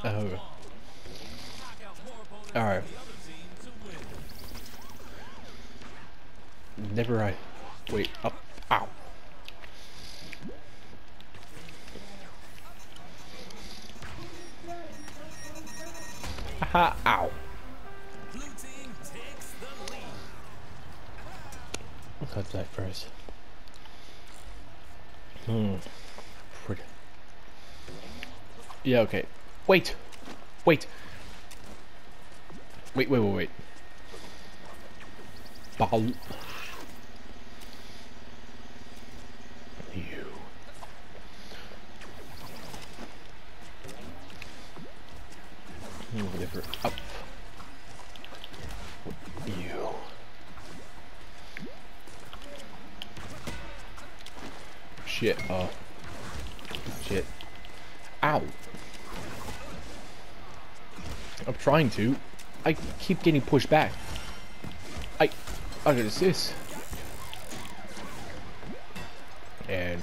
Oh. Alright. Never I. Wait, up. Ow. Haha, ow. I'll cut that first. Pretty. Yeah, okay. Wait! Wait! Wait. Ball. You. Whatever. Up. You. Shit. Shit. Ow. I'm trying to. I keep getting pushed back. I got this. And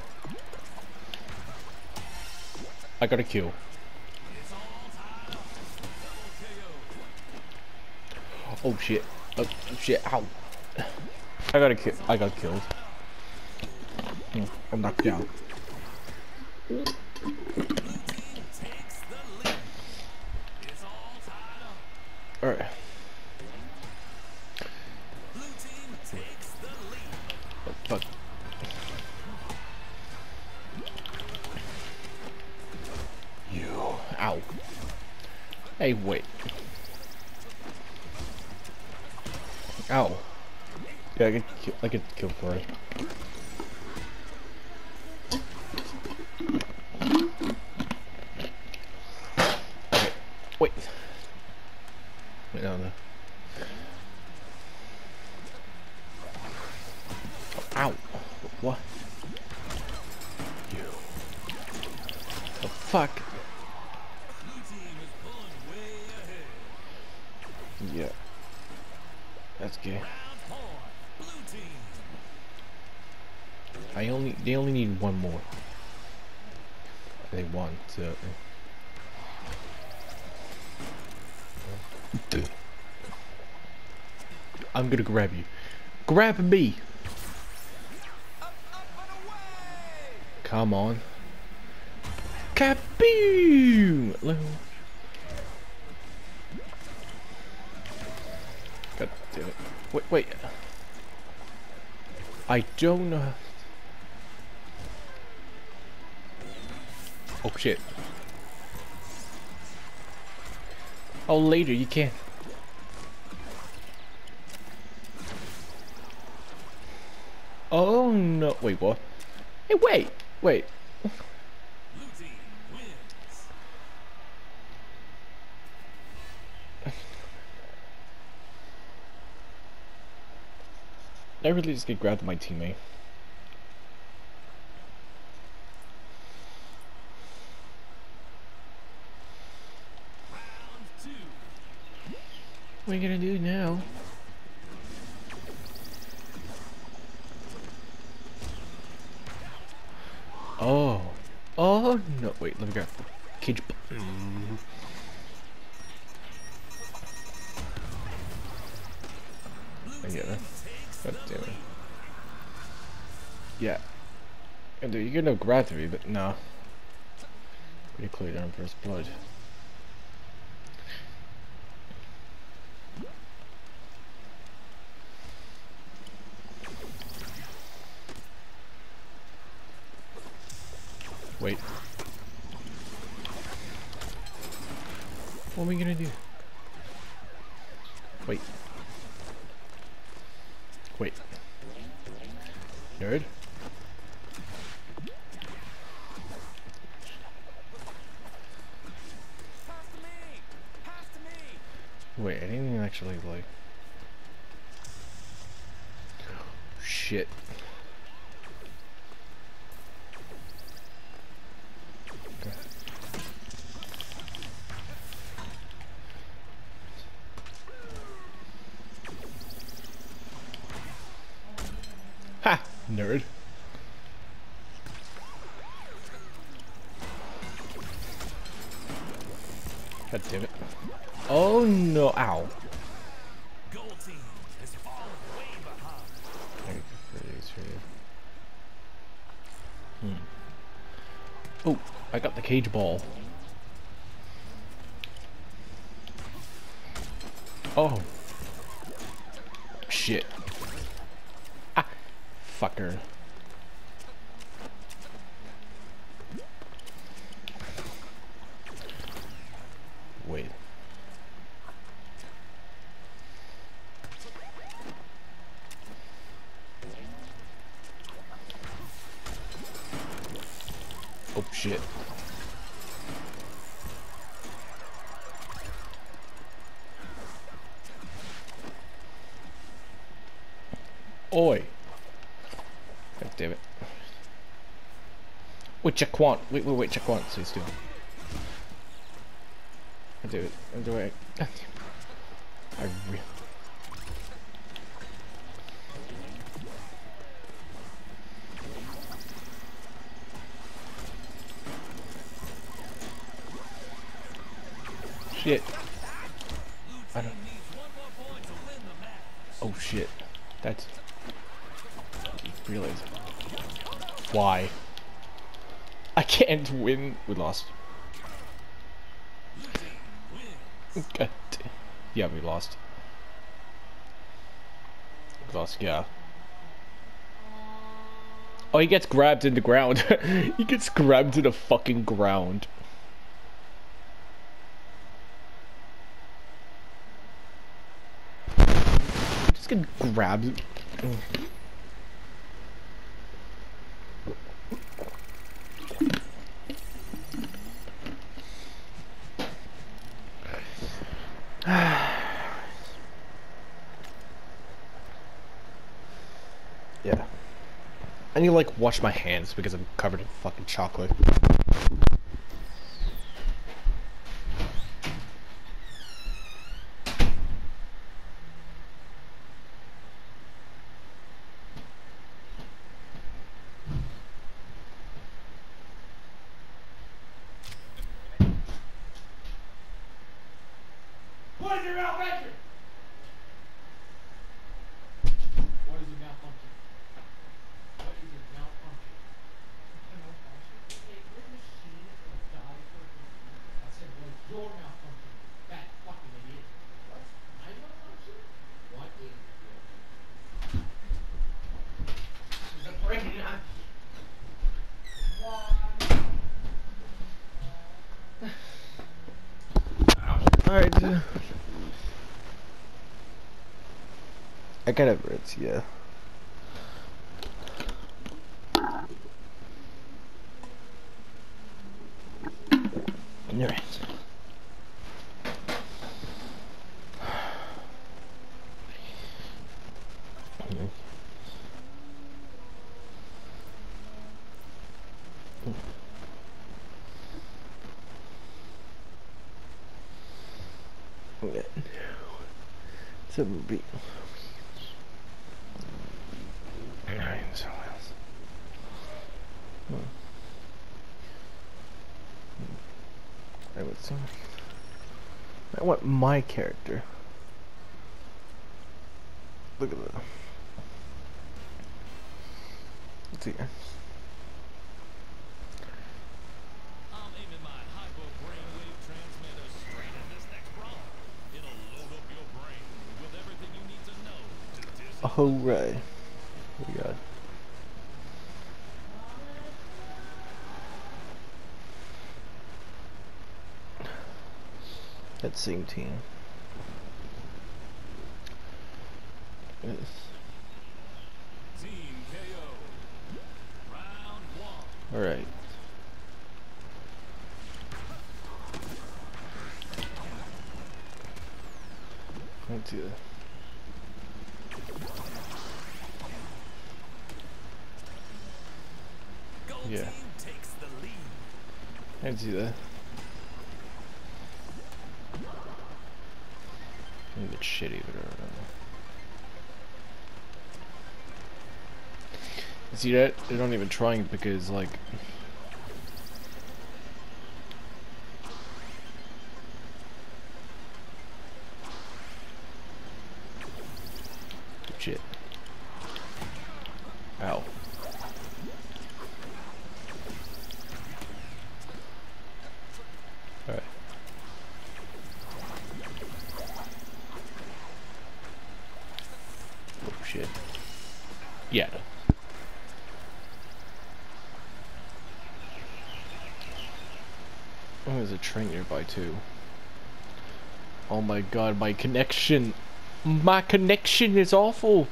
I got a kill. Oh shit. Oh shit. Ow. I got killed. I'm knocked down. Alright. Oh, fuck. You. Ow. Hey, wait. Ow. Yeah, I get killed for it. Okay. Wait. Wait, no. Ow. What? You. The fuck? Yeah. That's gay. They only need one more. They won, so. I'm gonna grab you. Grab me! Come on. Kaboom! God damn it. Wait. I don't know. Oh shit. Oh, later, you can't. Oh no. Wait, what? Hey, wait. I really just get grabbed by my teammate. What are you gonna do now? Oh no! Wait, let me grab. Cage. I get it. God damn it. Yeah. And you're gonna grab me, but no. Pretty clear down first blood. Wait. What are we gonna do? Wait. Nerd? Wait, I didn't even actually like. Shit. Okay. Ha! Nerd. God damn it. Oh no, ow. Gold team has fallen way behind. Oh, I got the cage ball. Oh. Shit. Ah. Fucker. Wait. Oh shit. Oi. God damn it. Wait, Jaquan. Wait, Jaquan. Stay still. I do it. I do it. God damn it. I really. Shit. I don't. Oh shit. That's. Realize. Why? I can't win. We lost. God. Yeah, we lost. We lost. Yeah. Oh, he gets grabbed in the ground. He gets grabbed in the fucking ground. Just get grabbed. Yeah. I need to like wash my hands because I'm covered in fucking chocolate. What is your malfunction? What is your malfunction? What is your malfunction? A malfunction? Okay, your machine is gonna die for a reason. I said, what is your malfunction? That fucking idiot. What's my malfunction? What is your malfunction? There's a breaking on. Alright. I gotta rinse, yeah. Alright. Okay. It's a movie. Alright, so what else? I would say I want my character. Look at that. Let's see here. I'm aiming my hypo brainwave transmitter straight at this next prompt. It'll load up your brain with everything you need to know to Hooray. What we got? That same team. Yes. Team KO. Round one. Alright. Let's do that. Gold Yeah. team takes the lead. Let's do that. A bit shitty, but I don't know. See that? They're not even trying because, like, shit. Ow. Alright. Oh shit. Yeah. Oh, there's a train nearby too. Oh my god, my connection. My connection is awful.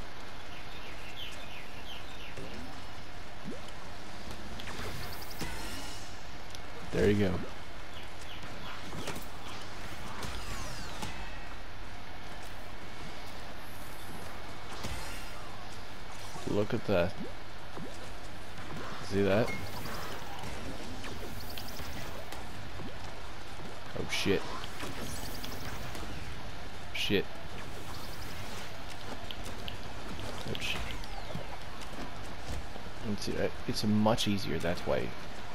There you go. Look at that. See that? Oh shit. Shit. Oh shit. It's much easier that way.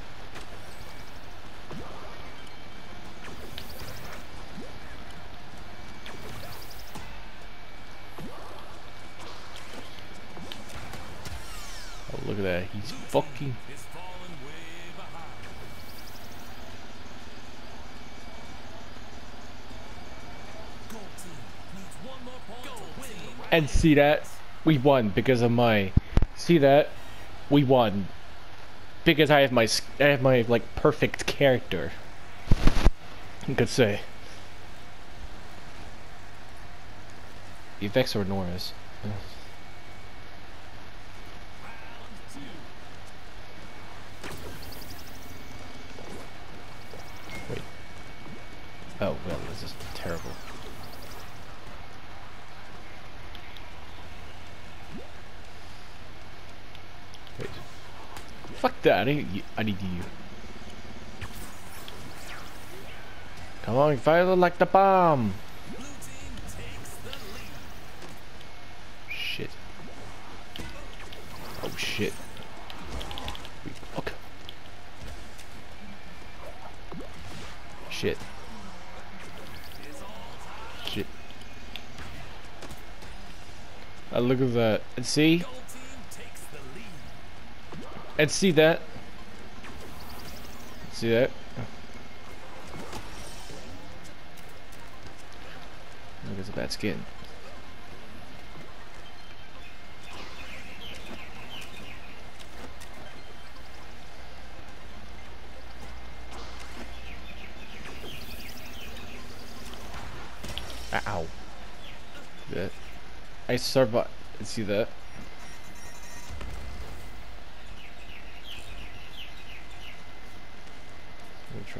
Oh, look at that. He's fucking... Is falling way behind. Gold team needs one more point to win the round. And see that? We won because of my... See that? We won. Because I have my like perfect character. You could say. The effects are enormous. Round two. Wait. Oh well, this is terrible. Wait. Fuck that! I need you. Come on, fire like the bomb! Blue team takes the lead. Shit. Oh shit. Wait, fuck. Shit. Shit. Look at that. And see? Gold team takes the lead. And see that? See that? Look at the bad skin. Ow. That. I survived. See that? Let me try.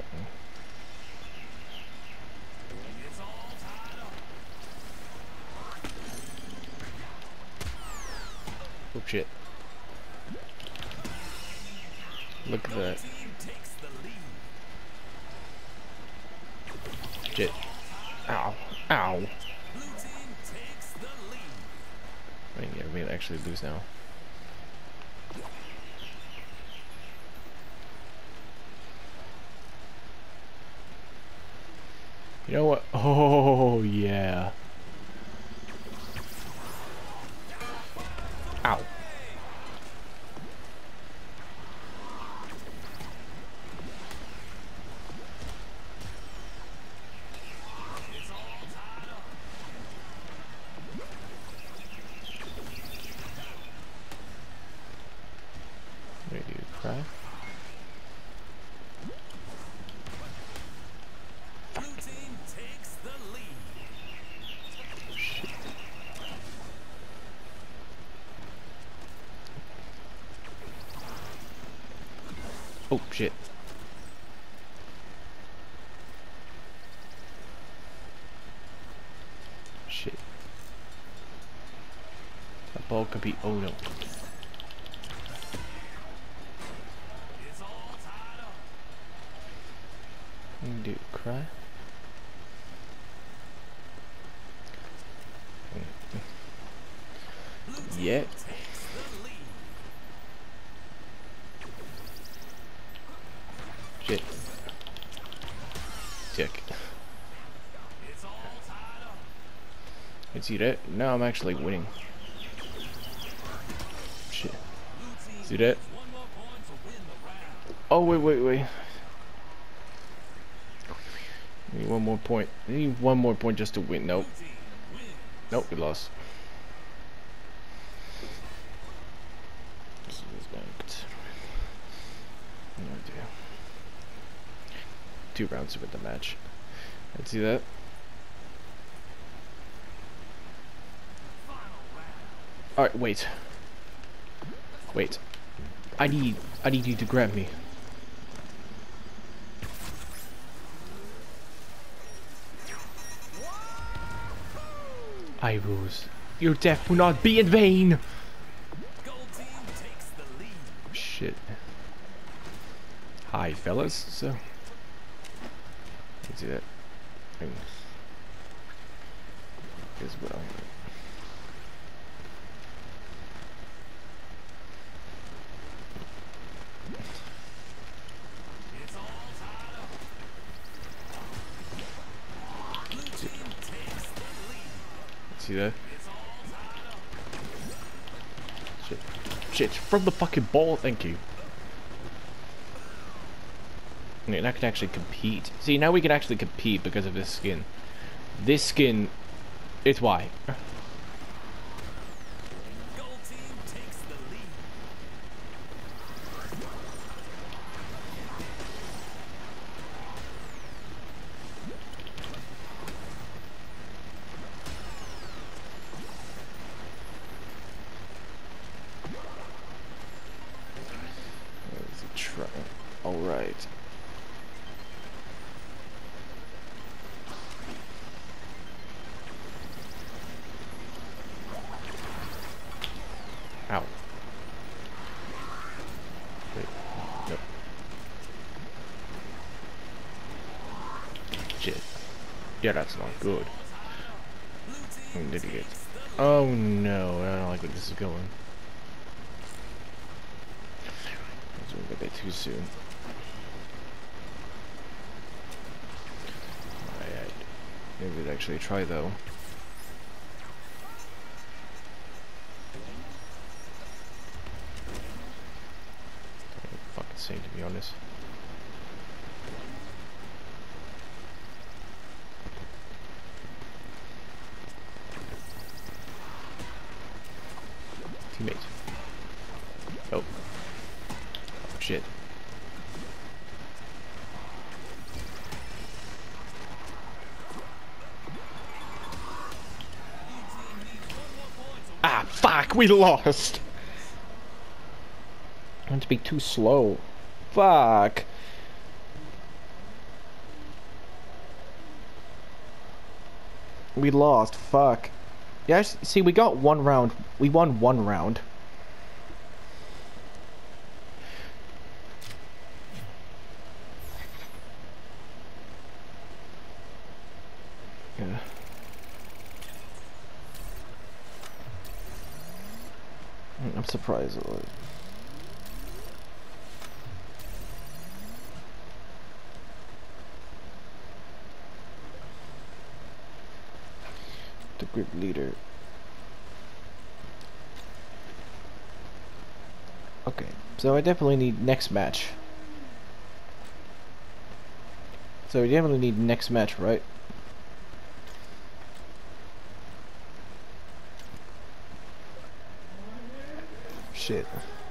It's all tied up. Oh shit. Look at that. Team takes the lead. Shit. Ow. Ow. Blue team takes the lead. I mean, yeah, we may actually lose now. You know what? Oh, yeah. Ow. It's all tied up. Ready to cry? Blue team takes the lead. Shit. Oh, shit. Shit. That ball could be... Oh, no. It's all tied up. Do cry? Blue team Yeah. takes the lead. Shit. Tick. It's all tied up. You see that? Now I'm actually winning. See that? Oh, wait. I need one more point. I need one more point just to win. Nope. Nope, we lost. This is banked. No idea. 2 rounds to win the match. Let's see that. Alright, wait. Wait. I need you to grab me. I rose. Your death will not be in vain. Shit. Hi, fellas. So, let's do that. As well. See that? Shit, from the fucking ball, thank you. And I can actually compete. See, now we can actually compete because of this skin. This skin, it's why. Alright. Ow. Wait. Nope. Shit. Yeah, that's not good. I'm an idiot. Oh no, I don't like where this is going. I was doing a bit too soon. Maybe we'd actually try though. Fucking same, to be honest. Teammate. Oh. Shit. Ah, fuck, we lost! I want to be too slow. Fuck. We lost, fuck. Yeah, see, we got 1 round. We won 1 round. Yeah. I'm surprised it was. The group leader. Okay, so I definitely need next match. So we definitely need next match, right? Shit.